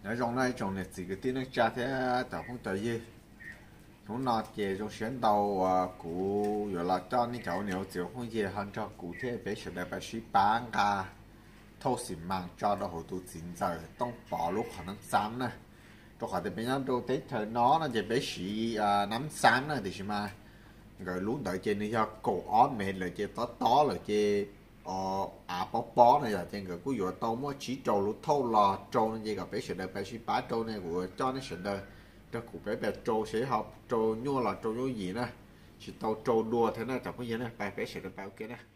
nói trong này trong này chỉ cái tiếng nó cha thế tao không tới gì chúng nó chỉ trong xuyên đầu cũ rồi là cho những cháu nhiều chiều không gì hơn cho cụ thể bé sẽ bé sĩ bán cả thâu xỉn mang cho nó hồ tụ chính giờต้องbỏ lúc họ nắm sáng nè cho họ thì bây giờ đồ tết thời nó chỉ bé sĩ nắm sáng nè thì mà rồi lúc đợi trên này cho cổ ó mệt rồi chơi to rồi chơi bó này là trên người cứ dụ tao mới chỉ trâu lúc thâu lò trâu nên gì gặp bé sẽ đợi bé sĩ bán trâu này của cho nó sẽ đợi cho cụ bé bé trâu sẽ học trâu nhua là trâu nhua gì nè chỉ tao trâu đua thế này chẳng có gì nè bé sẽ được bao kia nè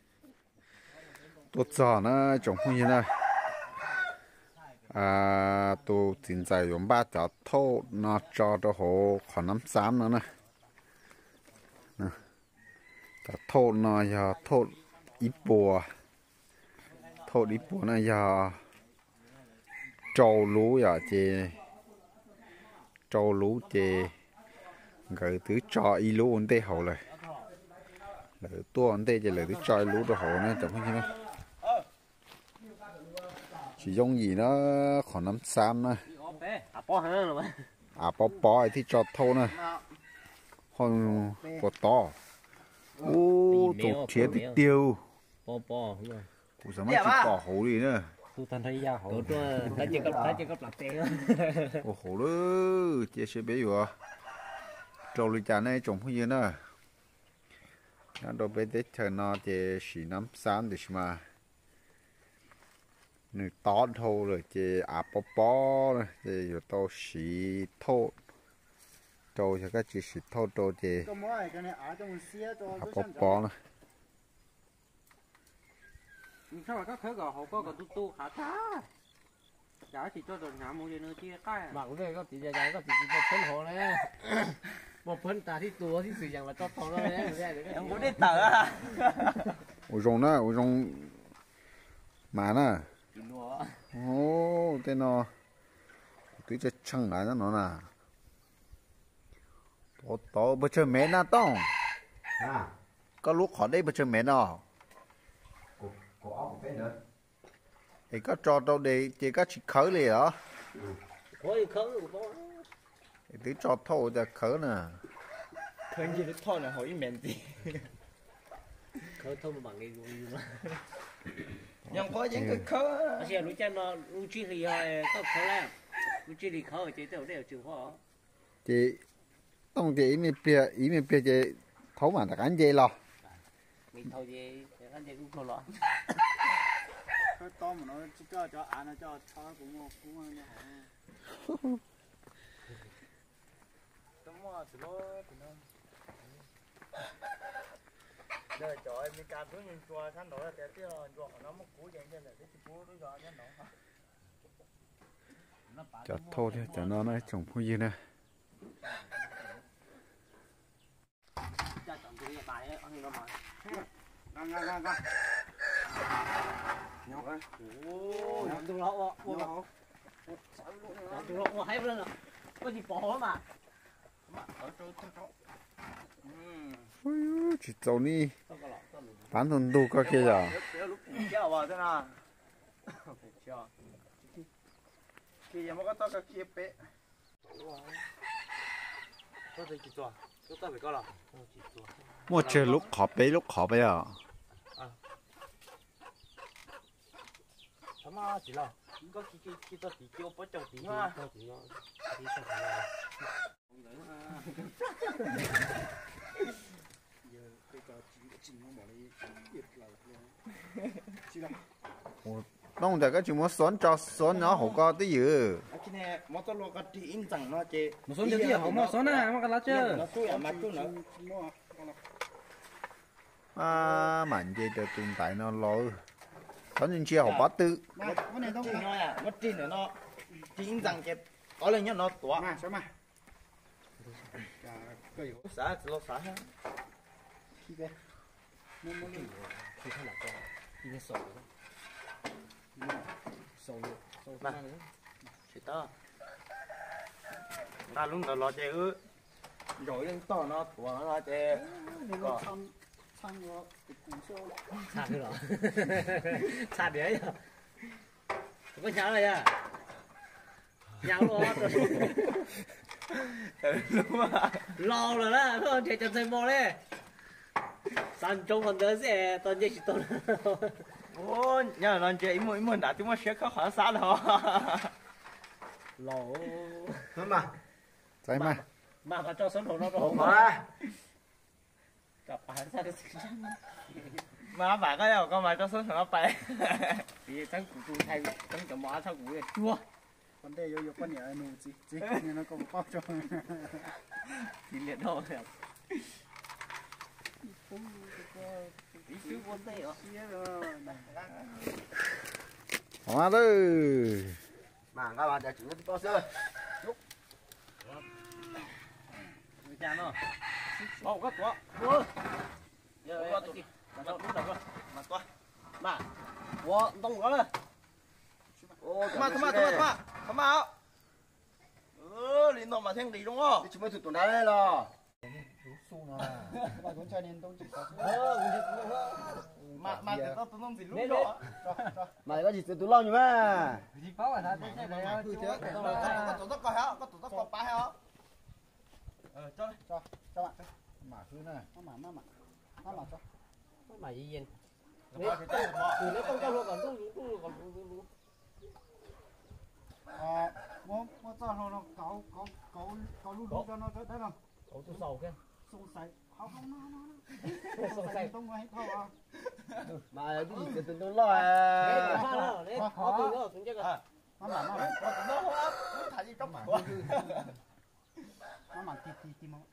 tôi cho nó trồng không gì nè tôi chính在用把它偷那找着好可能三了呢，它偷那要偷一波，偷一波那要走路呀这，走路这，cái thứ cho y lú ổn định hậu rồi, lời tua ổn định thì lời thứ cho lú đồ hậu này chẳng phải như chỉ dùng gì nó khoảng 5 cm nè, bó thì cho thô nè, hơn bó to, tổ chế thì tiêu, bó, cũng sao mà chỉ bỏ hổ đi nữa, tôi thấy ra hổ, thấy chưa có lật tiền, hổ đó, chế sẽ bé vừa, trâu lưỡi chả này trồng không gì nữa, nó đâu bé tết thời nó chế chỉ 5 cm được mà. nửa to thô rồi chị bó này chị rồi tôi xí thô trâu cho các chị xí thô trâu chị bó này sao mà các khởi gò hậu có còn tu hả ta chả chỉ cho rồi nhà mua gì nữa chia cái mà cũng đây có chỉ dài có chỉ một phân hồ này một phân ta thì tua thì sử dụng là cho thô đó đấy em muốn đi tờ à ủa rồng mà nè ô tên nó tuy cho chăng lại nó nè to bữa chơi mẹ na tông có lúc họ đây bữa chơi mẹ nó thì có trò đâu để chỉ có chỉ khởi liền hả khởi tí trò thôจะkhởi nè khởi gì thô nè hỏi mẹ gì khởi thô mà bằng cái gì mà nhưng có những cái khởi bây giờ lúc cha nó lúc chi thì có khởi là lúc chi thì khởi chỉ tiểu đều chịu khó chị tông chị ý mình bịa chị thấu mà đặc anh gì lo mình thâu gì anh gì cũng thâu lo cái to mà nó chỉ cho ăn nó cho cũng như tấm từ nó giờ cho em đi cà phê mình chua khăn đó là té tiêu chua nó mất cú vậy nên là cái cú nó giò nó cho thô thế cho nó nói trồng không gì nè ngang nhau cái làm được lỗ làm được lỗ hay lên rồi có gì bỏ mà ở chỗ chỉ trâu ni bán thùng đu có kia rồi lúc kéo vào thế nào kia mà có to cái kia bé có gì chỉ cho chúng ta phải có là mua chơi lúc khó bé à mà chỉ là có cái to tí kêu bắt đầu tí mà đông tại cái chuyện muốn xoắn nó không có tí gì cái này mà tôi lo cái tin rằng nó chế một số điều gì không mà xoắn à mà cái lá chưa nó chui à mà chui nữa mạnh gì để tồn tại nó lâu có những chia học bắt tư cái này không nói à nó tin nó tin rằng cái có lên nhá nó tỏa mà sao mà xả lo xả ha khi bé nó thì không là con đi sầu mà chỉ to ta luôn đó lo chơi ư rồi lên to nó tỏa nó lo chơi có sang nó cũng sâu xa cái đó xa đấy có nhớ này à nhau luôn lo rồi đó thôi chạy chậm xem mò đấy san trung còn đỡ sẽ toàn dây chỉ toàn ô nhà là chị mỗi mỗi đã chúng ta sẽ có khoảng xa đó lo thôi mà Vậy mà phải cho số đồ nó không rồi mà gặp bạn sao được mà bạn cái nào con mà cho số nó bay vì sáng cụ thay sáng chậm mỏ sao cụ chua vấn đề yo con nhà nụ chỉ nên nó cũng có cho thì liệt đâu rồi ý chứ vấn đề ở Hóa đó. mà các bạn đã chịu to sơ cha nó ô có của giờ có gì mà đâu đúng rồi mà to mà wo đông quá rồi ô come out linh động mà thêm đi đúng không chúng mới tụt đá đây rồi mà cũng cho nên tôi chỉ có mà tụi tụi nó gì lúc đó mà có gì tụi lo nhỉ mà gì có mà thế này này có tụi nó coi hả có tụi nó coi ba hả cho bạn mà cứ này mà cho mà gì vậy từ nó không cho luôn còn luôn mua cho nó cậu luôn cho nó đấy không cậu tôi sầu kia sông sài không sông sông sài sài không hay thôi à mà cái gì tụi nó lo đấy khó từ nó cũng chắc là mà tụi nó không thả gì trong mà tìm mà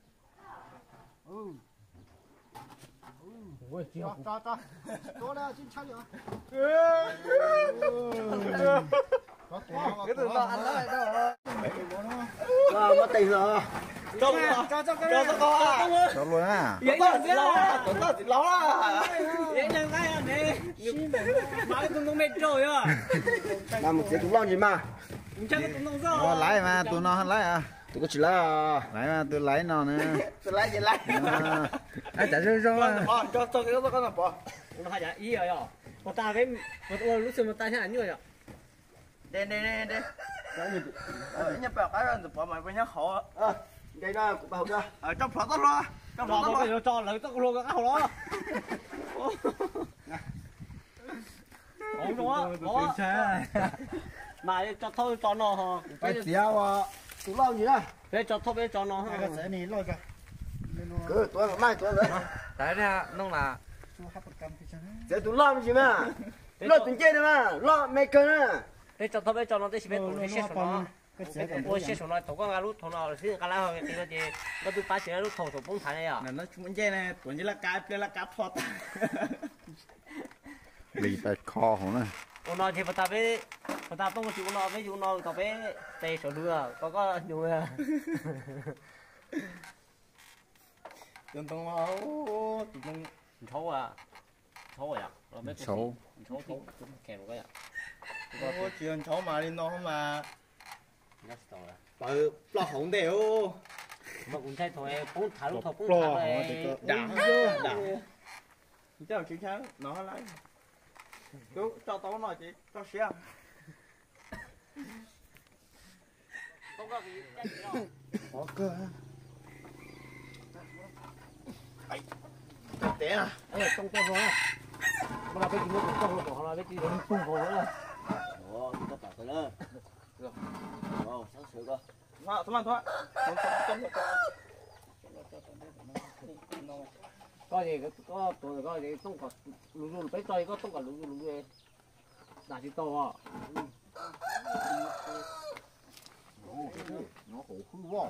ui chiều cho tôi là xin chơi rồi cái tụi nó ăn lại đâu mất tiền rồi cho luôn á. tụi nó thì lo vậy nên cái này nói tôi không biết rồi à mà một cái cũng lo gì mà chắc tôi không rõ Lấy mà tụi nó lấy à. tôi có chỉ là Lấy mà tôi lấy nó nè. tôi lấy gì lấy Ai chả rơi rồi. cho cái đó con nào bỏ nó hay ý rồi à một ta với một ô lúc xưa một ta thế này như vậy à đây nhập vào cái rồi bỏ mày với nhá họ đây đó cũng bảo ra ở trong phòng đó lo trong phòng đó nó cho lấy tao luôn cái áo đó ổn đúng không mà cho thôi cho nó cái chiếu cũng lo gì đó để cho thôi để cho nó cái sẽ này lo ra cứ tôi mà mai tôi nữa đấy ra nó là sẽ tôi lo gì mà lo tiền chơi mà lo mấy cái nữa để cho thôi để cho nó để biết tụi xét nó ôi xét nó tụi con lúc thằng nào xin cái lá hồi thì nó gì nó tụi ba chỉ lúc thầu tụi bông thái này à nó chúng chơi này tụi như là cá phọt Lì tại kho hổ nè. nó thì người ta không chịu nó với chịu nó tao bé tê sổ đưa có nhiều à tụi máu tụi xấu à rồi mấy Xấu. xấu thì kèm cái à có chuyện cháu mà đi nó mà nhất rồi bự lo hổng đều mà cũng thấy thôi cũng thả lúc thôi cũng lo thả rồi đã cháu chính xác nó lấy chú cho tao nói chị cho xe không có gì có cơ té à trong con rồi mà là cái gì cũng trong của họ là cái gì cũng tung vào nữa ồ các bạn thấy đó ồ sáng sớm cơ thôi có gì có tuổi có gì không có lù tới chơi có không có lù gì là chỉ to à nó khổ hư vô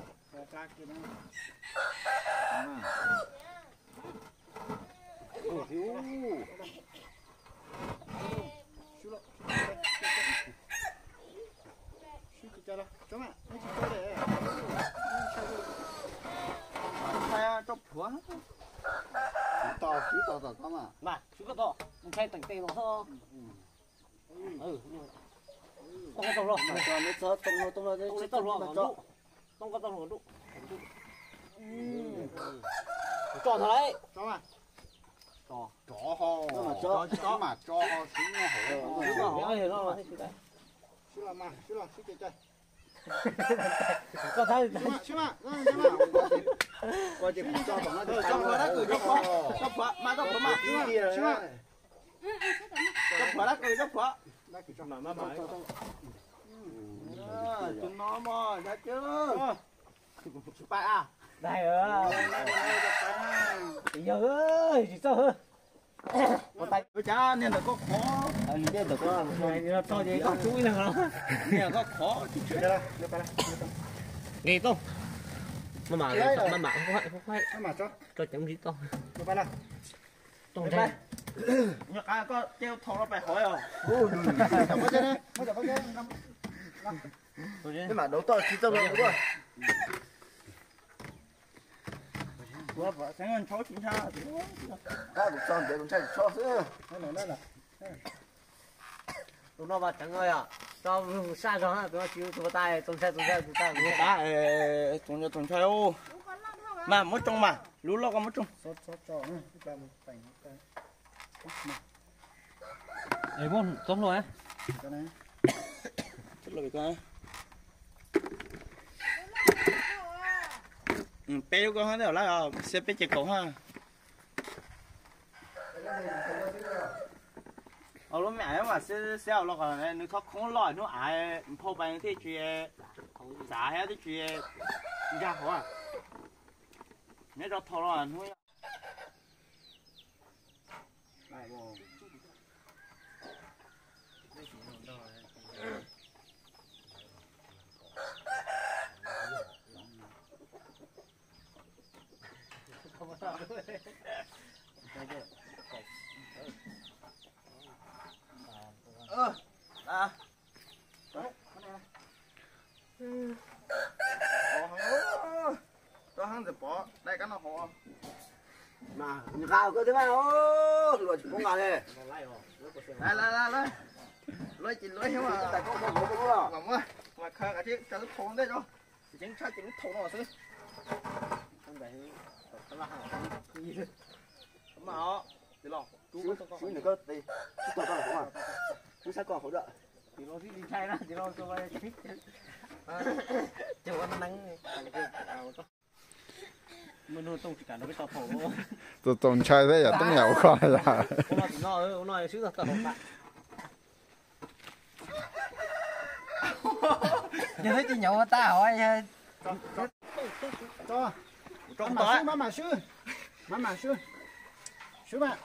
cho phủa to mà chú có to không thấy tỉnh tê nó thôi không có to rồi cho nó sớt tông nó không có to rồi không có to rồi đủ cho thằng đấy chó ho mà chó ho xíu nó hổ nó thì nó xíu là mà xíu là xíu chơi có thấy xem mà coi chỉ cho bọn nó cho phở đó cười cho phở mà cho phở mà xem mà cho phở đó cười cho phở mà chúng nó mà ra chưa phải à đây giờ ơi chỉ sao con tay với cha nên là có khó anh biết được có này to gì con chuối nữa nên có khó đây đây nghe không mà không phải mà cho chấm gì to đây là tông đây nhớ có treo thầu nó phải hỏi à có chơi đấy có chơi nhưng mà đấu to chỉ cho nó đúng không vừa vợ sáng ăn cháu chính xác ta cũng xong để con trai cho nữa đây là tụi nó vào chẳng ơi à cho xa rồi tụi nó chịu tụi tay tụi tay đã tuần trai ô mà mất trong mà lú lo con mất trong ấy bốn tóm rồi á chất lượng coi bé con hắn đều lại sẽ bé chạy cổ ha lúc mẹ mà sẽ nó còn nó không lòi nó ai phô bày thế chuyện giả hết thế chuyện ra hả nếu cho thò rồi nó hắn bỏ đây cái nó họ mà gạo cơ thế mà ô luật cũng ngà đây lại lôi chỉ lôi hiểu mà tại có không làm mà khơi cả chứ cho nó thốn đấy cho chính xác chỉ nó thốn rồi chứ mà họ thì lo chú này có đi chú còn không à chú sai còn hỗ trợ thì nó đi chạy ra thì nó cho bay chết chờ ăn nắng mình nuôi tôm chỉ cả nó biết tao phổ tôi tôm chơi với giờ tôi nhậu coi là ông nói xíu tao hổng bạn giờ thấy chị nhậu ta hỏi cho mà sư mà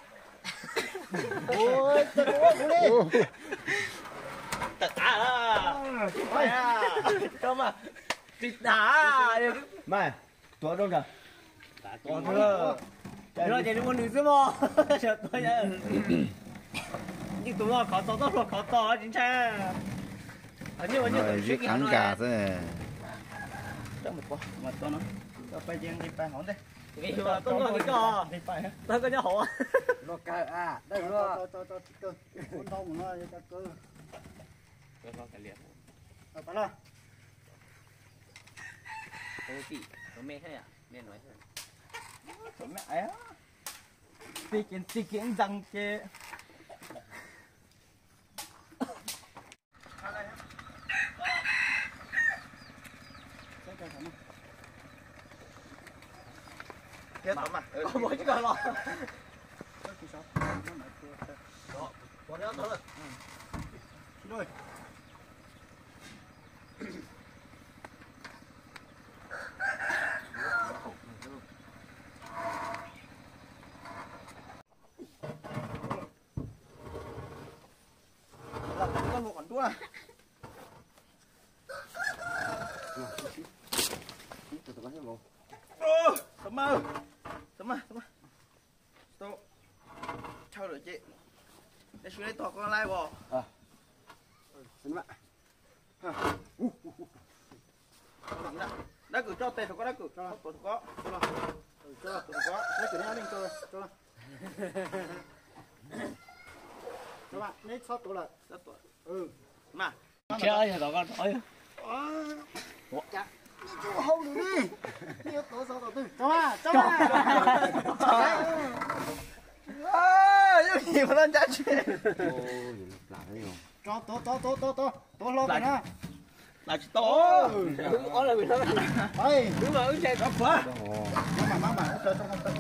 ôi tao cố đi tất cả cho mà thịt đá mày tôi đâu rồi còn chưa rồi thì muốn được chứ mà sợ tôi nhá nhưng tụi nó có to chính xác rồi giết thẳng gà thế cho một quả mà to nó phải dừng đi phải hỏng đây cái mà tôi có cái cò đi phải tôi có nhớ hộ nó cài à đây rồi to cơ con đông nó cho cơ tôi có cái liệt phải là tôi chị tôi mẹ hay à mẹ nói thôi thôi mẹ á tí kiến răng chê chết tao mà có mỗi cái lo bỏ đéo thôi rồi làm một con tua tấm mơ tôi trao đổi chị để xuống đây tỏ con lai bò xin bạn đã cử cho tiền có đã cử cho có lấy cử nhau đi cho bạn lấy 6 tuổi là 6 tuổi mà chơi rồi con thôi không được đi nhiều tổ 6 tuổi cho yêu gì mà lên trả chuyện làm thế nào to lo cái nó là chỉ to ó là bị nó ơi đúng rồi xe có quá mang bạn chơi trong công ty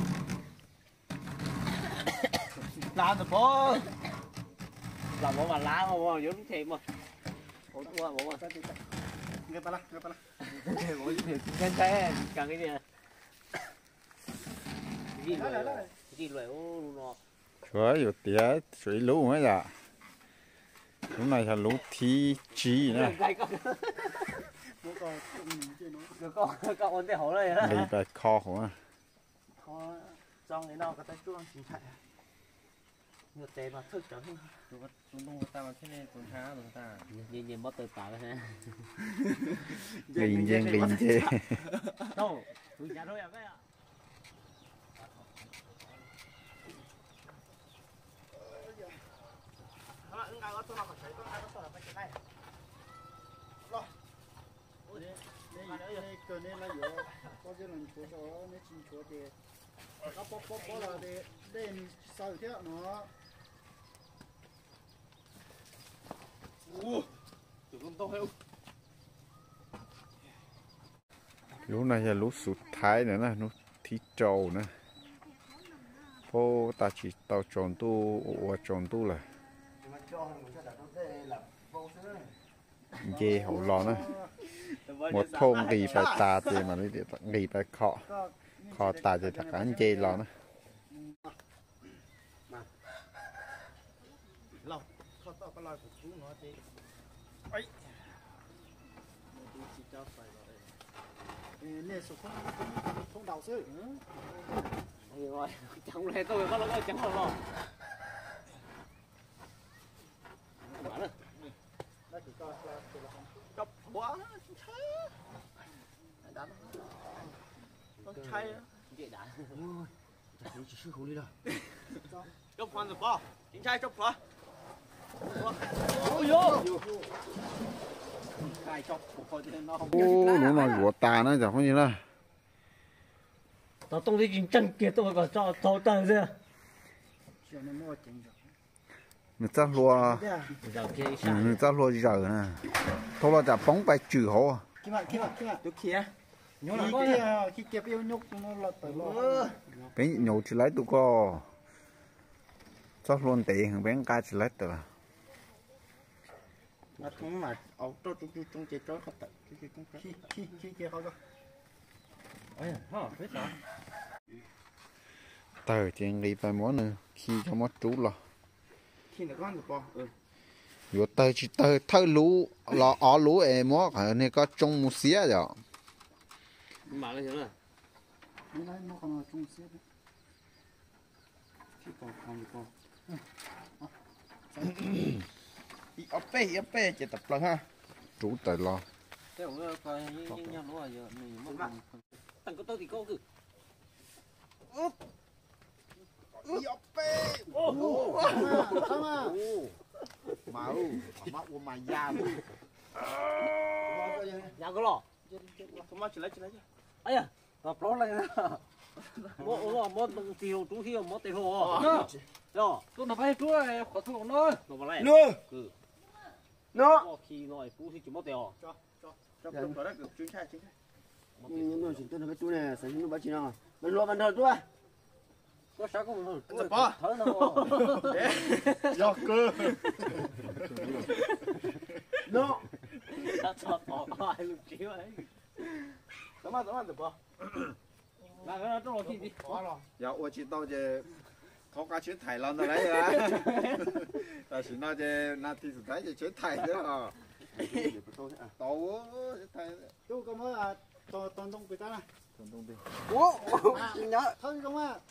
làm được bố làm bộ mà lá mà vô giống thêm mà bộ mà người ta là bộ thêm cái cần cái gì loại ô nó Trời ơi, tía suy lũ mới dạ. Lúc này là lũ thi chi nè. có ổn định hổ rồi Lì bài kho hả? khó trong cái nào có tay chuông chính chạy ngược tế mà thức chẳng chúng tôi ta mà thế này cũng khá chúng ta nhìn bắt từ tả đấy ha Linh chê. đâu tôi nhà thôi à cái ạ cái này là nhiều có cái lần chúa cho nó chín chúa thì các bó là để sao thế nó Lũ này là lũ sụt thái nữa nè, lũ thi trâu nữa. Phố ta chỉ tao tròn tu là dê hậu lò nữa. Một thôn ghi phải tà thì mà lấy ghi phải kho tà thì tất cả dê lò nữa. lâu khó tao có loài của chú nó chứ ấy chỉ cho phải rồi nè số không đào sư rồi chẳng lẽ tôi có nó chẳng lo lo cấp quá đánh con chay á vậy đã chỉ sư không đi đâu cấp hoàn rồi bao chính trai cấp quá ôi vô cài chọc của coi thì nó không Ô, lũ này của tà nữa chẳng có gì đâu. tao tung đi chân kia tôi còn cho thấu tờ chưa chuyện nó mua chính rồi Người ta lùa, giờ kia người ta lùa giờ nè. Thôi là chả bóng bài trừ hộ. khi mà tôi kia nhớ là khi kẹp yêu nhúc nó lọt tới lo Bé nhổ chỉ lấy tụi co. Chắc luôn tệ hàng bé ca chỉ lấy tụi là. nó không mà ấu cho chúng chơi chó không tận khi kia không đâu ấy hả biết sao Tờ chuyện đi bài món nữa. Khi cho mất chú là. khi nó con được bao Dù tờ chỉ tờ thơ lũ. Là ó lũ em mó. Ở này có trông một xía rồi. mà cái gì nữa này nó còn trong xếp khi còn ấp bê chỉ tập lần ha Chú tờ lo. cái ông coi những nhau nó giờ mình mất thằng có tôi thì cô cứ ấp bê không à máu máu của mày da nhà có lò không máu chỉ lấy ấy à tập lót này mua đồng tiêu chú hiếu mua tiền hồ rồi tôi nó phải chúa khó thu nó mà lại nữa cứ nó khi nói phú thì chỉ mua tiền cho đó được chính xác nhưng mà chúng tôi nói chú này sản xuất bao nhiêu nào mình lo mình thật chú à có sao cũng được thở nó do cơ nó đã cho bỏ ai lúc chiếu ấy tao mà được bao là cái đó khi đi dạ tôi chỉ tao về tháo cá chuyến Thái Lan đấy à là chỉ nói về na thì thấy về chuyến Thái nữa à tàu Thái chú có mới à toàn đông người ta này ủa nhớ thôi không à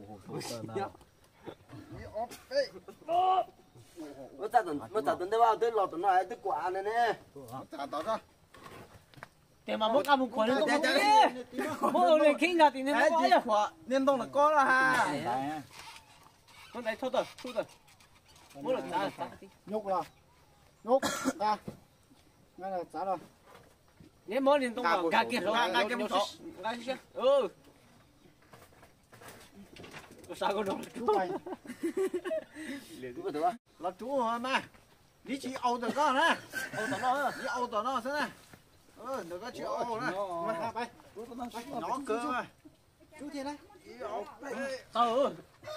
mới ta tuần tới bao tới lọt tuần này tới quả này nè trả tao cho để mà mỗi một quả nó cũng đi mỗi lần khi nào thì nên nó có rồi liên đông là có là ha con này thôi rồi mỗi lần ta nhúc rồi nhúc ra ngay là trả rồi nếu mỗi lần tung vào cả kia rồi ngay cái một số ừ có sao con đâu chú mày liền cũng được á là chú hả mà 你去熬着干呢？你熬着那是呢？那个去熬呢？ 来， 拿哥啊！ 猪铁来， Tao.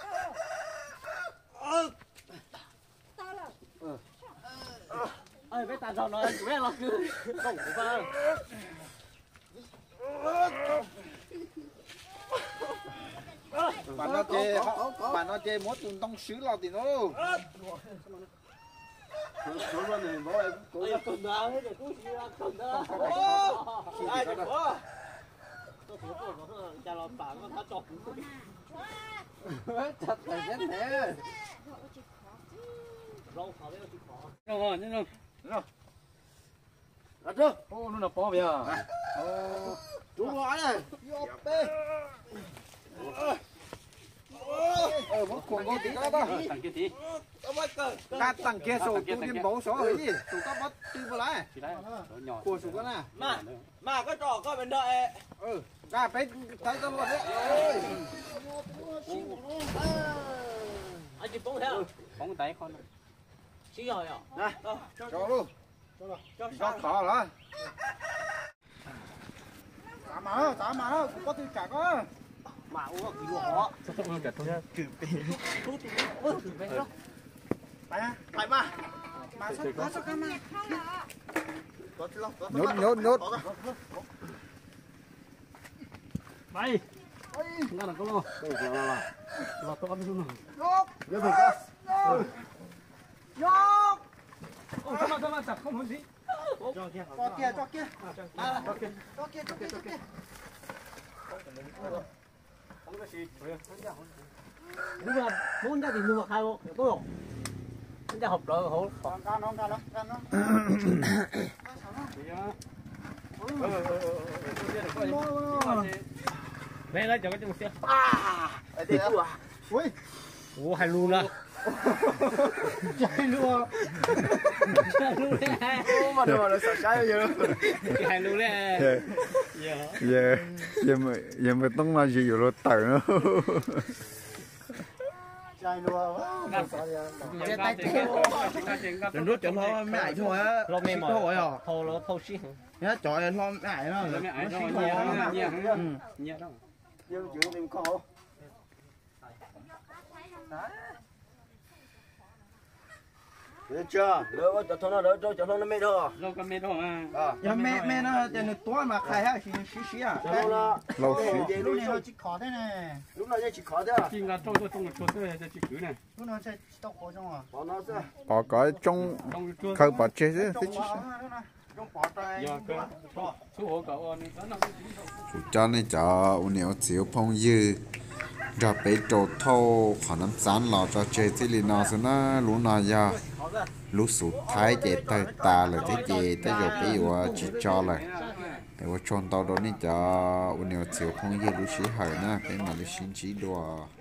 Ơi bé ta giòn nó bé nó cứ không có ba. Bạn nó chơi mỗi tuần đông sứ lo thì nó. Số luôn thì bố em cố gắng cầm đá hết rồi cứ chỉ là cầm đá. Ai được quá. Tôi thiếu của nó cha lo bảng nó chọc. Thật là chết thế. Rau khó đấy chịu khó. Rồi, nhưng rồi. Đặt chưa? Ô, nó là bò bây giờ. Chú gọi này. Mỗi cuồng có tí đó đó. Thằng kia tí. Các thằng kia sổ tôi điên bố số ấy gì? Sổ các bắt tư vào lại. Chỉ đấy. Nhỏ. Của sổ con à? Mà có trò có bên đợi. Ra phải thấy tao luôn đấy. Anh chụp bóng theo. Bóng tay con. Chỉ rồi à? Này, cho luôn. Cho khó lắm. Trả mà nó, có tiêu trả có. Mà uống cái lúa họ. Phải mà. Mà sao cái mà. Nhốt. Mày. Nó là con lô. Là tôi ăn luôn. Ô, sao mà chặt không muốn gì. Cho kia. Đúng rồi, muốn ra thì mua hai bộ, có không? Chúng ta học rồi, hổ. Can nó. Về đây cho cái chung xe. Ui, Ủa, hay luôn à. chạy luôn. Mà nó sợ trái vậy. Hay luôn đấy. Giờ mà tông mà gì rồi tẩu nó. Chạy luôn. Đừng rút cho nó mẹ thôi á. Lo mẹ mỏi. Thôi à. Thâu nó thâu xí. Nhá trời nó mẹ nó. Mẹ ấy nó nhẹ đó. Dương chuyện tìm có. Được chưa? Lỡ cho nó đỡ cho nó mệt thôi. Lo con mẹ đó à. Ya mẹ nó trên tuổi mà khai ha xí à. Lâu xí. Lúc này nó chỉ khó thế này. Lúc nào chỉ khó thôi. Chính là tôi cho tôi chỉ cứ này. Lúc nào sẽ tao có trong à. Bỏ nó ra. Bỏ cái trong Trong chua. khâu bỏ chết chứ. Trong bỏ tay. Giờ cơ. Chú hộ cậu anh nó. Cho nên cho nếu chịu phong dư. Rồi bây trâu thô khoảng năm sáng lò cho chơi thế thì nó sẽ nó lũ nào giờ lũ sụt thái chạy tay ta là thế gì tới rồi bây giờ chỉ cho là để cho tao đó nên cho nếu chịu phong dư lũ sĩ hở nè cái mà lũ xin chỉ đùa